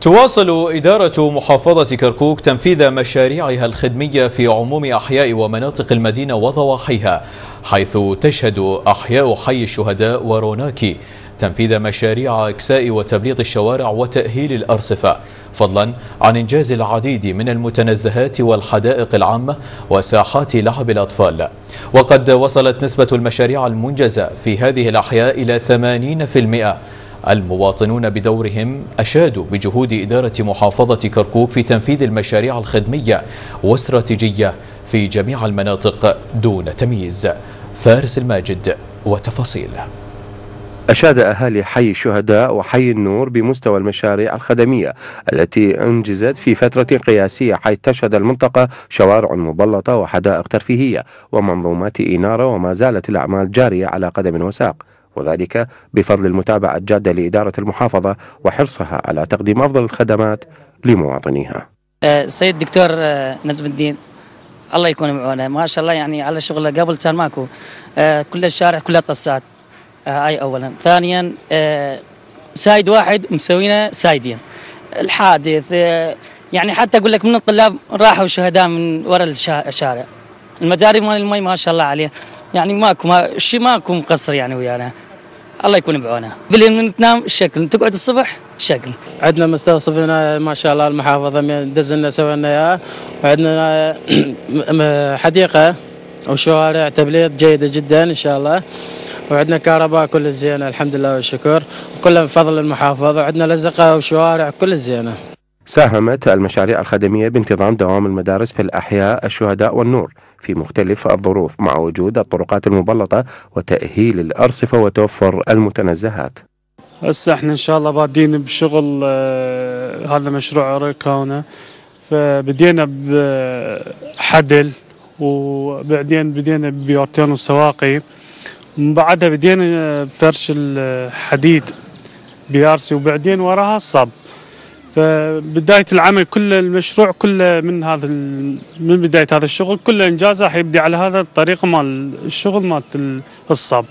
تواصل إدارة محافظة كركوك تنفيذ مشاريعها الخدمية في عموم أحياء ومناطق المدينة وضواحيها، حيث تشهد أحياء حي الشهداء وروناكي تنفيذ مشاريع إكساء وتبليط الشوارع وتأهيل الأرصفة، فضلا عن إنجاز العديد من المتنزهات والحدائق العامة وساحات لعب الأطفال. وقد وصلت نسبة المشاريع المنجزة في هذه الأحياء إلى 80%. المواطنون بدورهم أشادوا بجهود إدارة محافظة كركوك في تنفيذ المشاريع الخدمية واستراتيجية في جميع المناطق دون تمييز. فارس الماجد وتفاصيل. أشاد أهالي حي الشهداء وحي النور بمستوى المشاريع الخدمية التي أنجزت في فترة قياسية، حيث تشهد المنطقة شوارع مبلطة وحدائق ترفيهية ومنظومات إنارة، وما زالت الأعمال جارية على قدم وساق، وذلك بفضل المتابعة الجادة لإدارة المحافظة وحرصها على تقديم أفضل الخدمات لمواطنيها. سيد دكتور نجم الدين الله يكون معونه، ما شاء الله يعني على شغله قبل كان ماكو، كل الشارع كلها طسات، هاي أولا. ثانيا سايد واحد مسوينا سايدين. الحادث يعني حتى أقول لك من الطلاب راحوا شهداء من وراء الشارع. المجاري مال المي ما شاء الله عليه، يعني ماكو مقصر يعني ويانا، الله يكون بعونه. بالليل من تنام شكل، تقعد الصبح شكل. عندنا مستوصفنا ما شاء الله المحافظة دزلنا سوينا اياه، وعندنا حديقة وشوارع تبليط جيدة جدا إن شاء الله، وعندنا كهرباء كل زينة الحمد لله والشكر، كلها من فضل المحافظة، وعندنا لزقة وشوارع كل زينة. ساهمت المشاريع الخدمية بانتظام دوام المدارس في الأحياء الشهداء والنور في مختلف الظروف، مع وجود الطرقات المبلطة وتأهيل الأرصفة وتوفر المتنزهات. هسه احنا ان شاء الله بادين بشغل هذا مشروع ريكاونا، فبدينا بحدل، وبعدين بدينا ببيورتين وسواقي، من بعدها بدينا بفرش الحديد بيارسي، وبعدين وراها الصب. فبداية العمل كل المشروع كله من بداية هذا الشغل كله إنجازه حيبدي على هذا الطريقة مال الشغل مال الصب،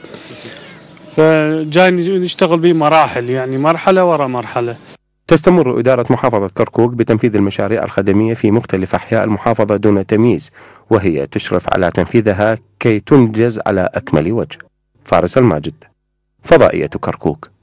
فجاي نشتغل به مراحل، يعني مرحلة ورا مرحلة. تستمر إدارة محافظة كركوك بتنفيذ المشاريع الخدمية في مختلف أحياء المحافظة دون تمييز، وهي تشرف على تنفيذها كي تنجز على أكمل وجه. فارس الماجد، فضائية كركوك.